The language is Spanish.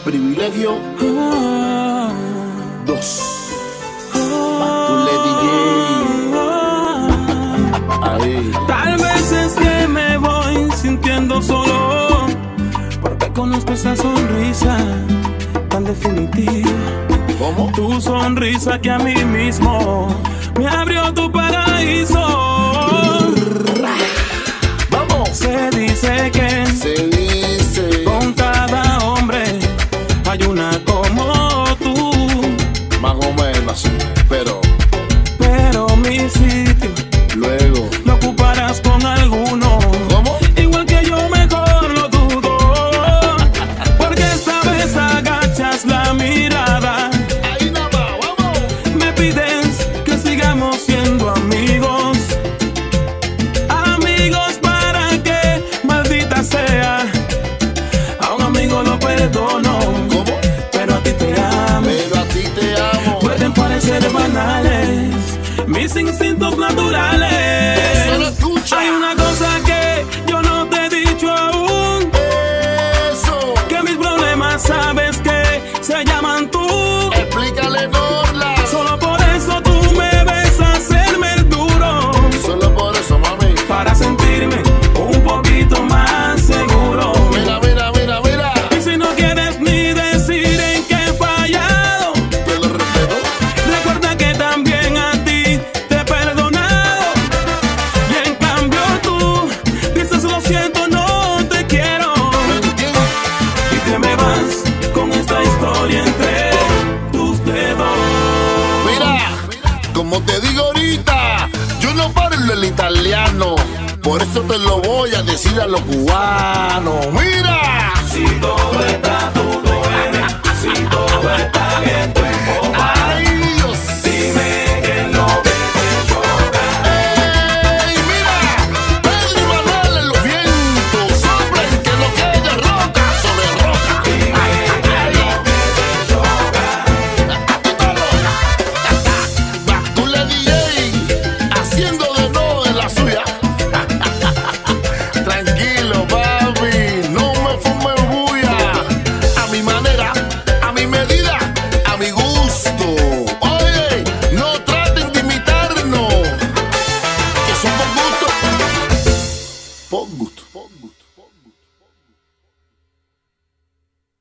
Privilegio 2. Ahí. Tal vez es que me voy sintiendo solo, porque conozco esa sonrisa tan definitiva. ¿Cómo? Tu sonrisa que a mí mismo me abrió tu paraíso. Vamos. Se dice con cada hombre hay una como tú. Más o menos, pero mi sitio luego lo ocuparás con alguno. ¿Cómo? Igual que yo, mejor lo dudo, porque esta vez agachas la mirada. Ahí nada más, vamos. Me pides que sigamos siendo amigos, amigos para que maldita sea. A un amigo lo perdono, ¿Cómo? pero a ti te amo. Pero a ti te amo. Pueden parecer banales mis instintos naturales. Solo escucha. Hay una cosa que yo no te he dicho aún. Eso. Que mis problemas sabes que se llaman tú. Explícale, Norla. Solo por eso tú me ves hacerme el duro, Solo por eso, mami. para sentirme un poquito más seguro. Mira, mira, mira, mira. Y si no quieres ni decir en qué he fallado, Te lo respeto. recuerda que también a ti te he perdonado. Y en cambio tú dices lo siento, no te quiero. ¿Me entiendes? Y te me vas con esta historia entre tus dedos. Mira, como te digo ahorita, yo no parlo el italiano. Por eso te lo voy a decir a los cubanos. Mira. Si todo está, tú lo eres. Si todo está bien, tú empujas. Ay,